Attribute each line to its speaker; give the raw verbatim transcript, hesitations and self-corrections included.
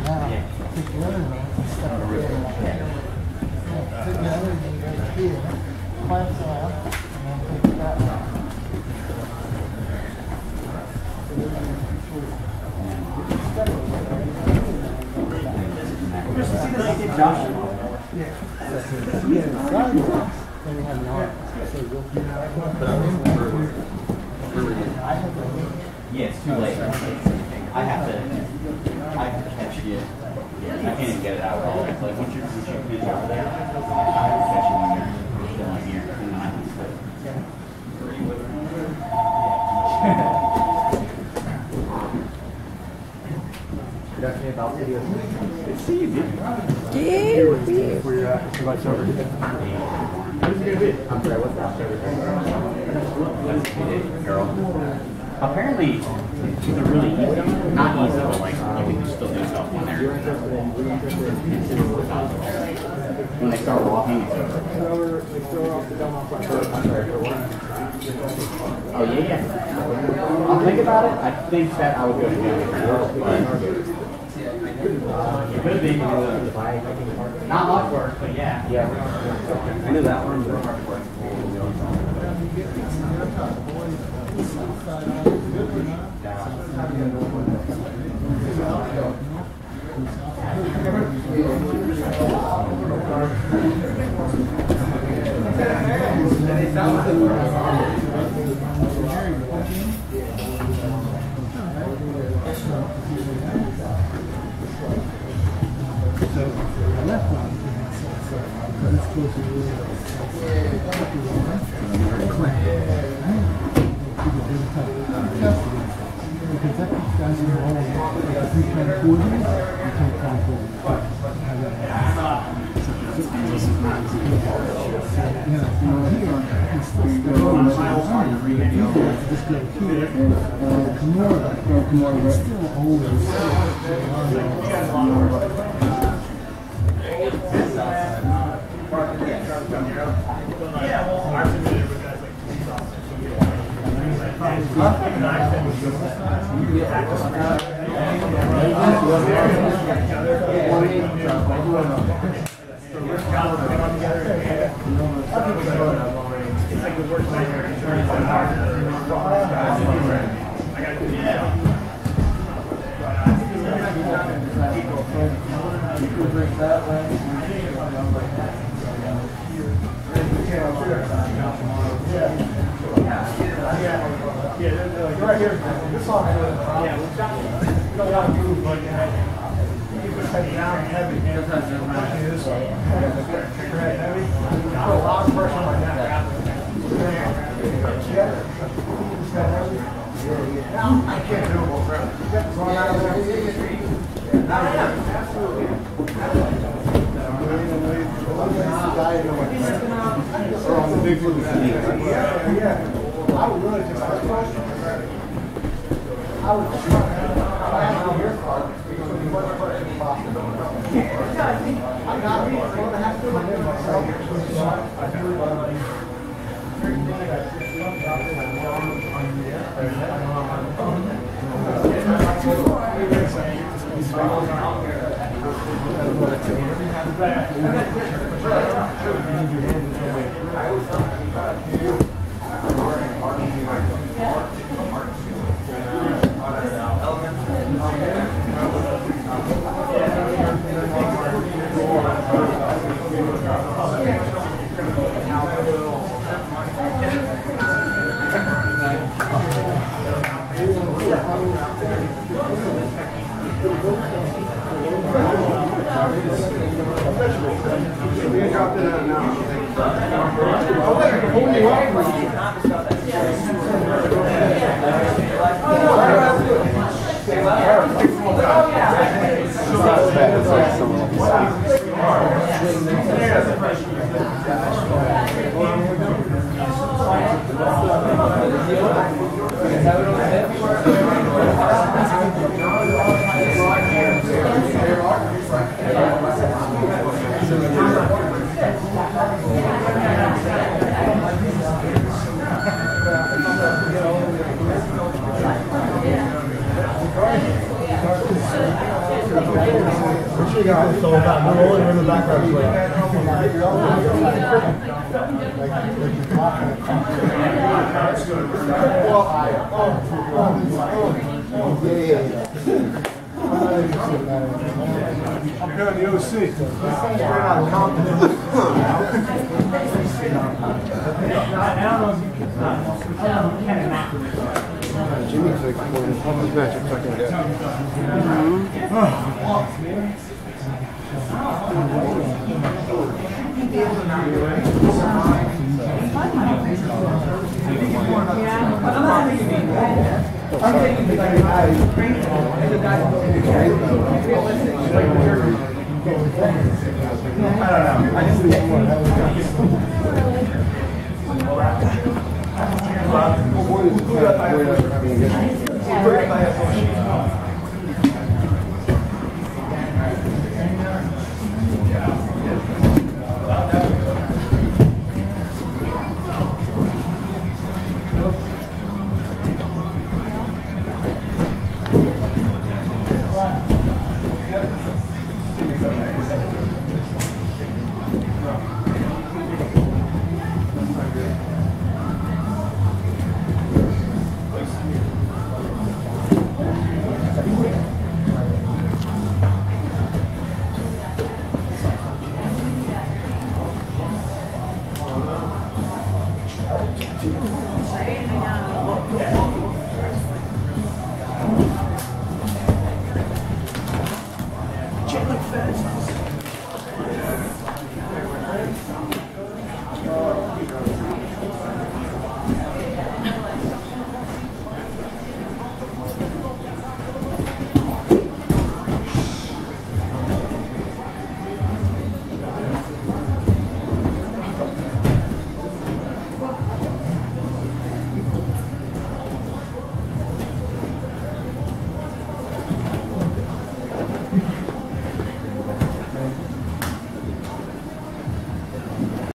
Speaker 1: now. Take the other one and stuff it there. Take the other one right here, clamp it out, and then take that one.
Speaker 2: Yeah, it's too late. I have to, I have to catch you. I can't even get it out at all. It's like once you once you finish over there, I have to catch you when you're still on here, and then I can split. About video. See you, dude.
Speaker 3: Yeah.
Speaker 2: Where you're at? What's over here? What's it gonna be? I'm sorry. What's that? Girl. Apparently, they're really easy. Not easy, but like you can still do stuff when they're when they start walking. It's over. Oh yeah, yeah. I'll think about it. I think that I would go to jail, but. Uh, it could be not much work, but yeah. Yeah. I knew that one.
Speaker 4: sure you got this all about. We're rolling in the background. Like,
Speaker 5: I'm here in the O C.
Speaker 4: Jimmy's like one of the toughest matchups I can get.
Speaker 5: Check like that.